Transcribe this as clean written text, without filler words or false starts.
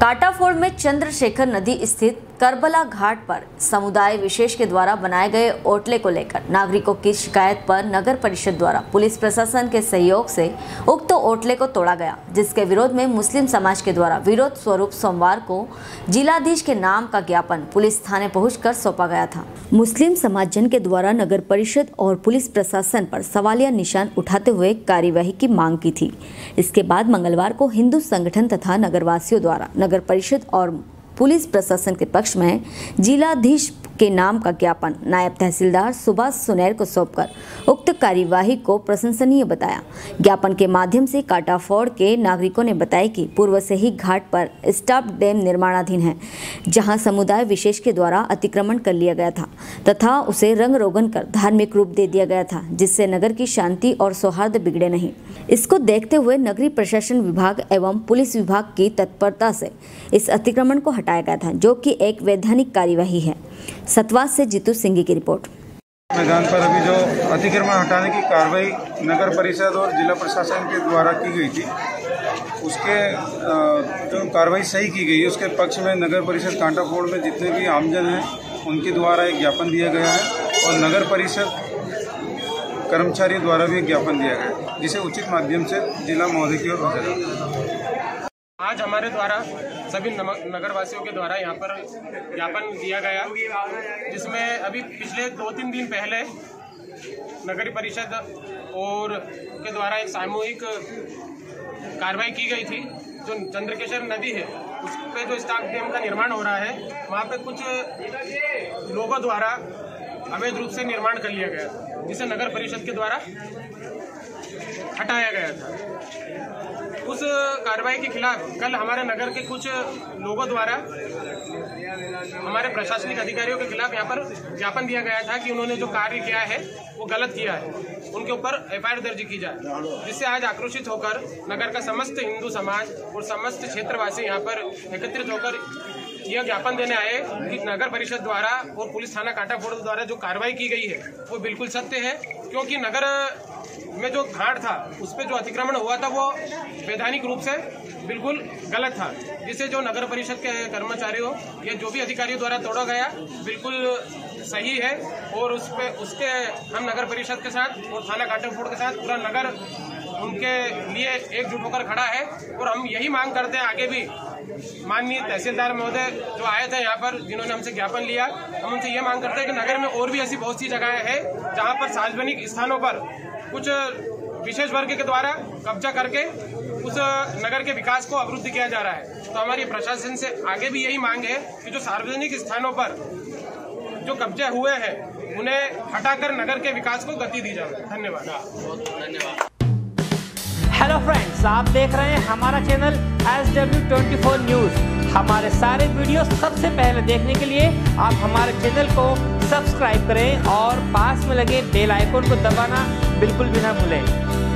काटाफोड़ में चंद्रशेखर नदी स्थित करबला घाट पर समुदाय विशेष के द्वारा बनाए गए ओटले को लेकर नागरिकों की शिकायत पर नगर परिषद द्वारा पुलिस प्रशासन के सहयोग से उक्त ओटले को तोड़ा गया, जिसके विरोध में मुस्लिम समाज के द्वारा विरोध स्वरूप सोमवार को जिलाधीश के नाम का ज्ञापन पुलिस थाने पहुंचकर सौंपा गया था। मुस्लिम समाज जन के द्वारा नगर परिषद और पुलिस प्रशासन पर सवालिया निशान उठाते हुए कार्यवाही की मांग की थी। इसके बाद मंगलवार को हिंदू संगठन तथा नगरवासियों द्वारा नगर परिषद और पुलिस प्रशासन के पक्ष में जिलाधीश के नाम का ज्ञापन नायब तहसीलदार सुभाष सुनेर को सौंपकर उक्त कार्यवाही को प्रशंसनीय बताया। ज्ञापन के माध्यम से काटाफोड़ के नागरिकों ने बताया कि पूर्व से ही घाट पर स्टॉप डैम निर्माणाधीन है, जहां समुदाय विशेष के द्वारा अतिक्रमण कर लिया गया था तथा उसे रंग रोगन कर धार्मिक रूप दे दिया गया था, जिससे नगर की शांति और सौहार्द बिगड़े नहीं। इसको देखते हुए नगरीय प्रशासन विभाग एवं पुलिस विभाग की तत्परता से इस अतिक्रमण को हटाया गया था, जो कि एक वैधानिक कार्यवाही है। सतवास से जीतू सिंह की रिपोर्ट। मैदान पर अभी जो अतिक्रमण हटाने की कार्रवाई नगर परिषद और जिला प्रशासन के द्वारा की गई थी, उसके जो कार्रवाई सही की गई, उसके पक्ष में नगर परिषद कांटाफोड़ में जितने भी आमजन हैं उनके द्वारा एक ज्ञापन दिया गया है और नगर परिषद कर्मचारियों द्वारा भी एक ज्ञापन दिया गया है, जिसे उचित माध्यम से जिला महोदय की ओर भेजा जाए। आज हमारे द्वारा सभी नगरवासियों के द्वारा यहाँ पर ज्ञापन दिया गया, जिसमें अभी पिछले 2-3 दिन पहले नगर परिषद और के द्वारा एक सामूहिक कार्रवाई की गई थी। जो चंद्रशेखर नदी है उस पे जो स्टॉप डैम का निर्माण हो रहा है, वहाँ पे कुछ लोगों द्वारा अवैध रूप से निर्माण कर लिया गया था, जिसे नगर परिषद के द्वारा हटाया गया था। उस कार्रवाई के खिलाफ कल हमारे नगर के कुछ लोगों द्वारा हमारे प्रशासनिक अधिकारियों के खिलाफ यहाँ पर ज्ञापन दिया गया था कि उन्होंने जो कार्य किया है वो गलत किया है, उनके ऊपर एफआईआर दर्ज की जाए, जिससे आज आक्रोशित होकर नगर का समस्त हिंदू समाज और समस्त क्षेत्रवासी यहाँ पर एकत्रित होकर यह ज्ञापन देने आए कि नगर परिषद द्वारा और पुलिस थाना कांटाफोड़ द्वारा जो कार्रवाई की गई है वो बिल्कुल सत्य है, क्योंकि नगर में जो घाट था उस पर जो अतिक्रमण हुआ था वो वैधानिक रूप से बिल्कुल गलत था, जिसे जो नगर परिषद के कर्मचारियों या जो भी अधिकारियों द्वारा तोड़ा गया बिल्कुल सही है। और उसके हम नगर परिषद के साथ और थाना कांटाफोड़ के साथ पूरा नगर उनके लिए एकजुट होकर खड़ा है। और हम यही मांग करते हैं आगे भी, माननीय तहसीलदार महोदय जो आए थे यहाँ पर, जिन्होंने हमसे ज्ञापन लिया, हम उनसे ये मांग करते हैं कि नगर में और भी ऐसी बहुत सी जगहें हैं जहाँ पर सार्वजनिक स्थानों पर कुछ विशेष वर्ग के द्वारा कब्जा करके उस नगर के विकास को अवरुद्ध किया जा रहा है। तो हमारी प्रशासन से आगे भी यही मांग है कि जो सार्वजनिक स्थानों पर जो कब्जे हुए हैं उन्हें हटाकर नगर के विकास को गति दी जाए। धन्यवाद। हेलो फ्रेंड्स, आप देख रहे हैं हमारा चैनल SW24 न्यूज़। हमारे सारे वीडियो सबसे पहले देखने के लिए आप हमारे चैनल को सब्सक्राइब करें और पास में लगे बेल आइकन को दबाना बिल्कुल भी ना भूलें।